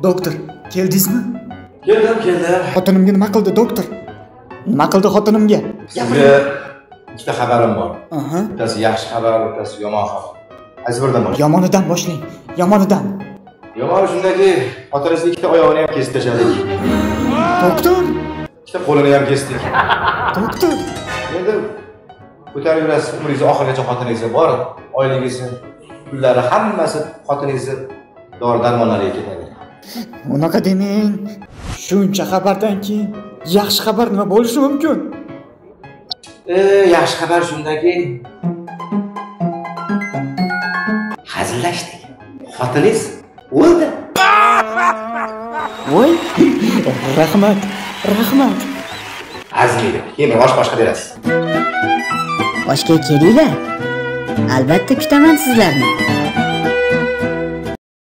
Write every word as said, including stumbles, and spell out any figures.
Doktor, keldingizmi? Keldim, keldim. Xotinimga nima qildi, doktor? Nima qildi xotinimga? Sizga ikkita xabarim bor. Aha. Bittasi yaxshi xabar, bittasi yomon xabar. Qaysi biridan boshlayman? Yomonidan boshlang. Yomonidan. Yomoni shundaki, xotiningizning ikkita oyog'ini ham kesib tashladik. Doktor, ikkita qo'lini ham kesdik. doktor. Endi ko'tarib yurasiz, umringiz oxirigacha xotiningizga bor, oyligingizni, pullari hammasi xotiningizning dori-darmonlariga ketadi. Unaqa demang. Shuncha xabardan keyin yaxshi xabar nima bo'lishi mumkin? E, yaxshi xabar shundaki, hazillashdik. Xotiningiz o'ldi. Voy, rahmat, rahmat. Azmaydi. Keyin osh boshqa berasiz. Oshga kelinglar. Albatta kutaman sizlarni.